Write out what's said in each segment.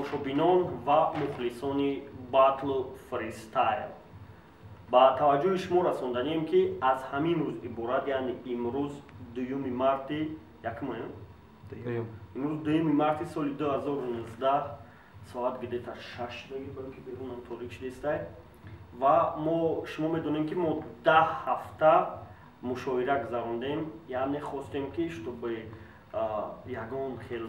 тамошобинон ва мухлисони батл фристайл, ба таваҷҷӯҳи шумо расонданем, ки аз ҳамин рӯз иборат, яъне имрӯз 2 марти имрӯз 2 марти соли 2019 соат гидета 6 балки берунам торик шидестай ва шумо медонем, ки мо 10 ҳафта мушоира гузарондем, яъне хостем, ки чтобы ягон хел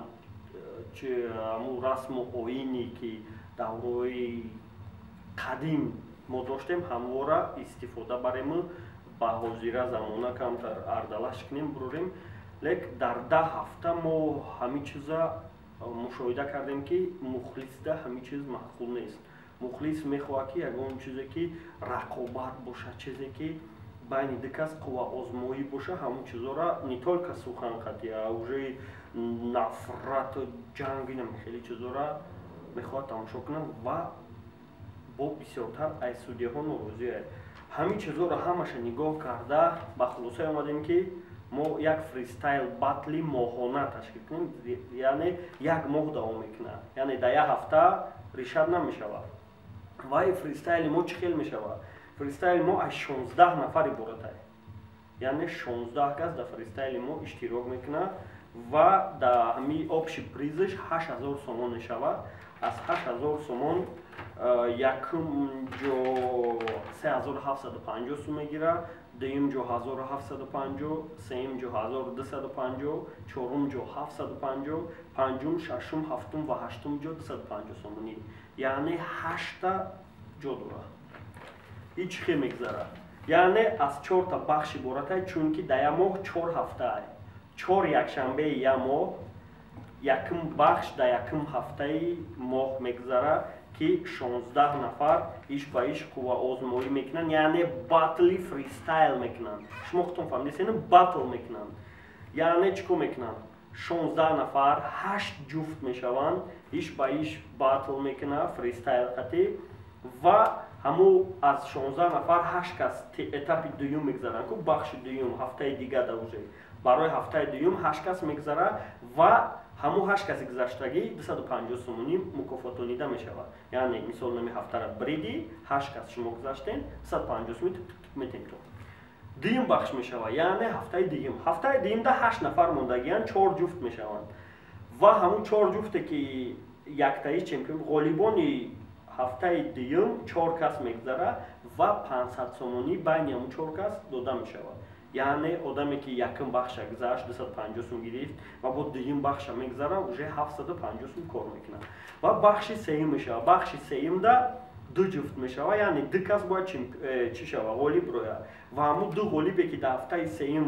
расму оини ки даврои қадим мо доштем ҳамвора истифода барем, ба ҳозира замона камтар ардалаш кунем бурорем. Лек дар 10 ҳафта мо ҳами чиза мушоҳида кардем, ки мухлисда ҳами чиз маъқул нест. Мухлис мехоҳад, ки ягон чизе ки рақобат боша, чизе ки байни ду кас қувваозмоӣ боша, ҳамон чизора не только суханқати, а уже нафрат, ҷанг, хеле чизора мехоҳад тамошо кунад ва бо бисёртар аз судяҳо норозӣ аст. ҳамин чизора ҳамаша нигоҳ карда ба хулоса омадем, ки мо як фристайл батли моҳона ташкил кунем, яъне як моҳ давом мекунад, яъне дар як ҳафта решат намешавад. Вай фристайли мо чӣ хел мешавад? Фристайли мо аз 16 нафар иборат аст, яъне 16 кас дар фристайли мо иштирок мекунад ва дар ҳамин обши призиш 8000 сомон мешавад. аз 8000 сомон якум ҷо 3750 сум мегирад, дуюм ҷо 1750, сеюм ҷо 1250, чорум ҷо 750, панҷум, шашум, ҳафтум ва ҳаштум ҷо 250 сомонӣ, яъне 8 ҷо дорад. ин чӣ хел мегзарад? яъне аз 4 та бахш иборат аст, чунки дар як моҳ 4 ҳафта аст. 4 якшанбеи як моҳ, якум бахш дар якум ҳафтаи моҳ мегзарад, ки 16 нафар иш ба иш қувваозмоӣ мекунанд, яъне батли фристайл мекунанд. шумо худтон фаҳмидед, батл мекунанд, яъне чӣ кор мекунанд? 16 нафар 8 ҷуфт мешаванд, иш ба иш батл мекунанд, фристайл қатӣ, ва ҳамо аз 16 нафар 8 кас этапи дуюм мегзаранд, ку бахши дуюм ҳафтаи дигар дар уже барои ҳафтаи дуюм 8 кас мегзарад ва ҳамо 8 каси гузаштагӣ 250 сомонӣ мукофотонида мешавад. яъне мисол нами ҳафтара бриди 8 кас шумо гузаштен 250 сомонӣ метем то. дуюм бахш мешавад, яъне ҳафтаи дуюм. ҳафтаи дуюмда 8 нафар мондагиянд, 4 ҷуфт мешаванд ва ҳамон 4 ҷуфте ки яктаи чемпион ғолибони ҳафтаи дуюм 4 кас мегзарад ва 500 сомонӣ байни ҳамон 4 кас дода мешавад. яъне одаме ки якум бахша гузашт 250 сум гирифт ва бо дуюм бахша мегзара уже 750 сум кор мекунад. ва бахши сеюм мешавад. бахши сеюмда 2 ҷуфт мешавад, яъне 2 кас бояд чӣ шавад? ғолиб рояд ва ҳамон 2 ғолибе ки дар ҳафтаи сеюм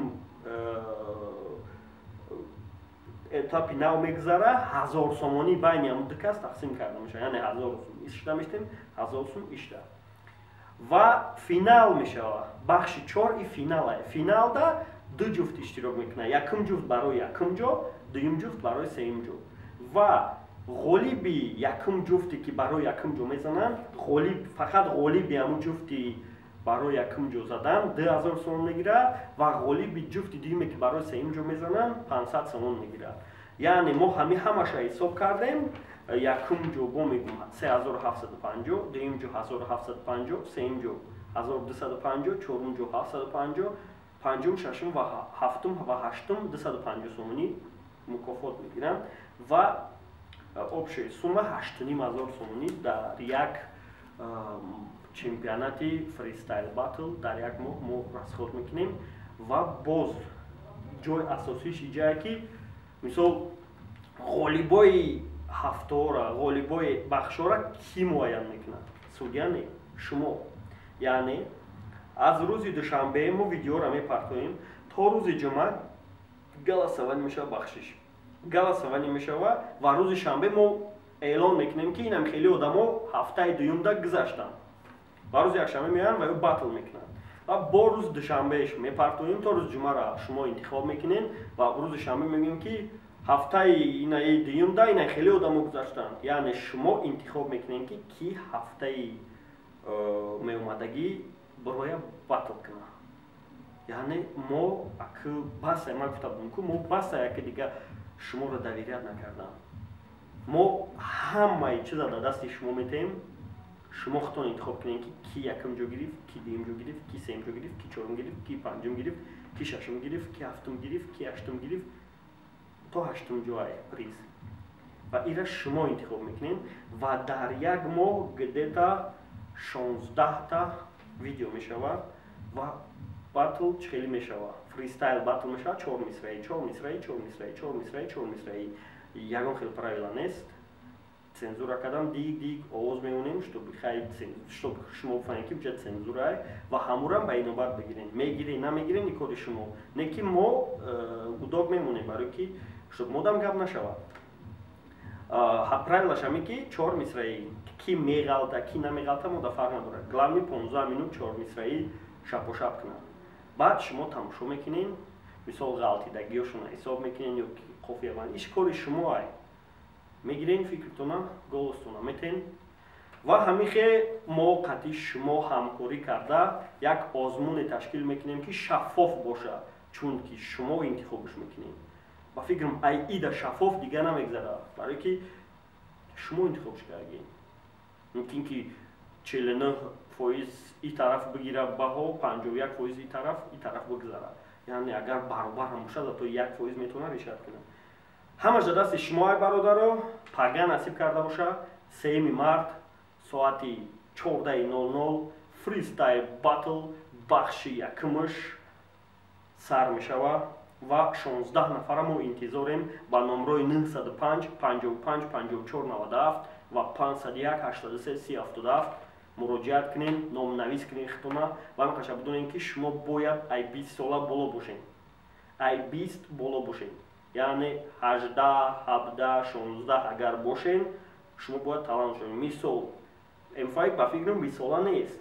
этапи нав мегзара 1000 сомонӣ байни ҳамон 2 кас тақсим карда мешавад, яъне 1000 сум ишта мештем, 1000 сум ишта. ва финал мешавад. бахши 4 и финал аст. финалда 2 ҷуфт иштирок мекунад, якум ҷуфт барои якум ҷо, дуюм ҷуфт барои сеюм ҷо ва ғолиби якум ҷуфте ки барои якум ҷо мезананд, фақат ғолиби ҳамон ҷуфти барои якум ҷо задан 2000 сомон мегирад ва ғолиби ҷуфти дуюме ки барои сеюм ҷо мезананд 500 сомон мегирад. яъне мо ҳамаша ҳисоб кардем. якум ҷо бо мегӯм 3750, дуюм ҷо 1750, сеюм ҷо 1250, чорум ҷо 750, панҷум, шашум ва ҳафтум ва ҳаштум 250 сомонӣ мукофот мегиранд ва обши сума 8500 сомонӣ дар як чемпионати фристайл батл дар як моҳ мо расход мекунем. ва боз ҷои асосиш иҷае, ки мисол ғолибои ҳафтора, ғолибои бахшора кӣ муайян мекунад? Судя не, шумо. яъне аз рӯзи душанбе мо видеора мепартоем то рӯзи ҷумъа галасаванӣ мешавад, бахшиш галасаванӣ мешавад ва рӯзи шанбе мо эълон мекунем, ки инам хеле одамо ҳафтаи дуюмда гузаштанд ва рӯзи якшанбе меоянд ва ё батл мекунанд ва бо рӯзи душанбеш мепартоем то рӯзи ҷумъара шумо интихоб мекунем ва рӯзи шанбе мегӯем, ки ҳафтаи инаи дуюмда ина хеле одамо гузаштанд. яъне шумо интихоб мекунем, ки кӣ ҳафтаи меомадагӣ бироя батл кунад. яъне мо баса ма гуфта будем, ку мо баса яке дига шуморо доверият накардам. мо ҳамаи чиза дар дасти шумо метаем. шумо худтон интихоб кунед ки ки якум ҷо гирифт, ки дуюм ҷо гирифт, ки сеюм ҷо гирифт, ки чорум гирифт, ки панҷум гирифт, ки шашум гирифт, ки ҳафтум гирифт, ки ҳаштум гирифт, то ҳаштум ҷоай приз. ва ира шумо интихоб мекунед ва дар як моҳ где-то 16-та видео мешавад ва батл чхелӣ мешавад. Фристайл батл мешавад, 4 мисраи, 4 мисраи, 4 мисраи, 4 мисраи, 4 мисраи. Ягон хел правила нест. Цензура кардан дик овоз меонем, чтобы шумо бифаҳмед ки буча цензура ва ҳамурам ба инобат бигирен. Мегирен, намегирен, ин кори шумо. Не ки мо удоб мемонем, барои ки чтобы модам гап нашавад. Правилаш ҳаме ки 4 мисраи, ки меғалта, ки намеғалта мода фарқ надорад. Главни 15 минут 4 мисраи шапошап кунад. баъд шумо тамошо мекунед, мисол ғалтидагиёшона ҳисоб мекунед ё ки қофияванд. Иш кори шумо ай. Мегирен фикртона, голостона метен ва ҳамихе мо қатъи шумо ҳамкорӣ карда як озмуне ташкил мекунем ки шаффоф боша, чунки шумо интихобш мекунед. ба фикрам ай ида шаффоф дига намегзарад, барои ки шумо интихобш кардед. мумкин ки 49% и тараф бигира баҳо, 51% и тараф бигзарад. яъне агар баробар ҳам бошад, то 1% метавонад ришад кунад. ҳамаш дар дасти шумо ай бародаро. пага насиб карда боша. 3 март соати 14:00 фристайл батл бахши якумаш сар мешавад ва 16 нафара мо интизорем ба номрои 905 55 54 97 ва 501 83 377 муроҷиат кунем, номнавис кунем хитона ва ҳамақаша бидонем ки шумо бояд ай 20 сола боло бошед. ай 20 боло бошед. яъне 18, 17, 16 агар бошен, шумо бояд талант шавед. мисол эмфай ба фикрам 20 сола нест.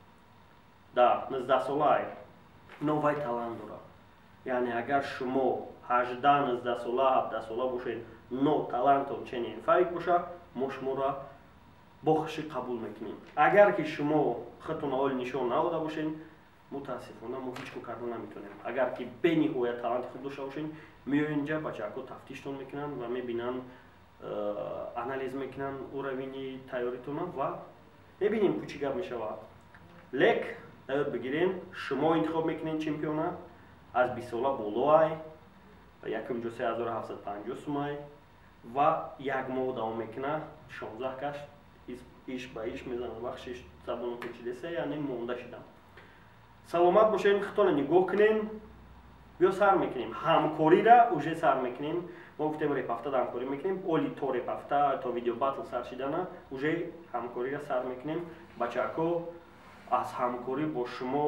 да, 19 солаи. но вай талант дорад. яъне агар шумо 18, 19 сола, 17 сола бошед, но талантон чени эмфай боша, мо шуморо бо хушӣ қабул мекунем. агар ки шумо худтон оли нишон надода бошед, мутаассифона мо ҳеҷ кор карда наметавонем. агар ки бениҳоят таланти худ дошта бошед, меоянд инҷа бачаҳако тафтиштон мекунанд ва мебинанд, анализ мекунанд уравини тайёритона ва мебинем ку чӣ гап мешавад. лек даёд бигирем, шумо интихоб мекунед чемпиона аз 20 сола болоай, якум ҷо 3750 сумай ва як моҳ давом мекунад. 16 каш иш ба иш мезанад, бахшиш забону кучидесе, яъне монда шидам. саломат бошед, хитона нигоҳ кунем. биё сар мекунем. ҳамкорира уже сар мекунем. мо гуфтем репафта ҳамкорӣ мекунем. оли то репафта, то видео батл сар шидана, уже ҳамкорира сар мекунем. бачаҳако аз ҳамкорӣ бо шумо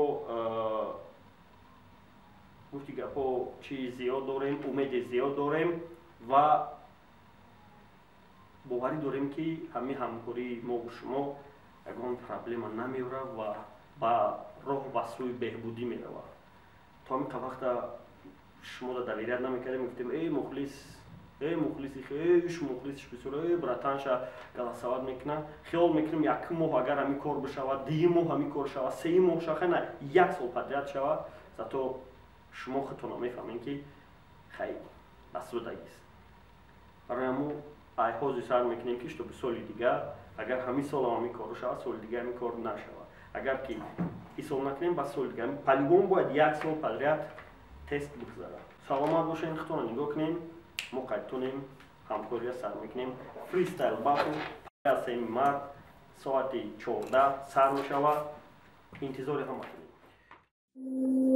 гуфти гапҳо чи зиёд дорем, умеди зиёд дорем ва боварӣ дорем ки ҳамин ҳамкории мо бо шумо ягон проблема намеорад ва ба роҳ ба сӯи беҳбудӣ меравад. то ҳамин вақта шумо доверият намекардем, гуфтем мухлиси хеш мухлисиш бисёр, братанша галасават мекуна. хиёл мекунем якум моҳ агар ҳамин кор бишавад, дуюм моҳ ҳамин кор шавад, сеюм моҳ шавад, хена як сол подряд шавад, зато шумо худтон мефаҳмед ки хай асудагист. барои ҳамо ай ҳозир сар мекунем ки чтобы соли дигар, агар ҳамин сол ҳамин кор шавад, соли дигар ҳамин кор нашавад. агар ки ин сол накунем, ба соли дигар по-любому бояд як сол подряд тест бигзарад. саломат бошед, худтон нигоҳ кунем. мо қайдтонем, ҳамкория сар мекунем. фристайл батл 3 март соати 14 сар мешавад. интизори ҳама кунем.